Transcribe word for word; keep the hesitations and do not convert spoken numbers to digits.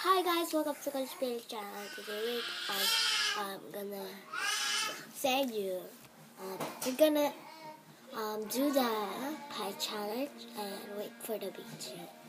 Hi guys, welcome to Conspiracy Channel. Today I'm, I'm gonna say you. Um, we're gonna um, do the pie challenge and wait for the beat.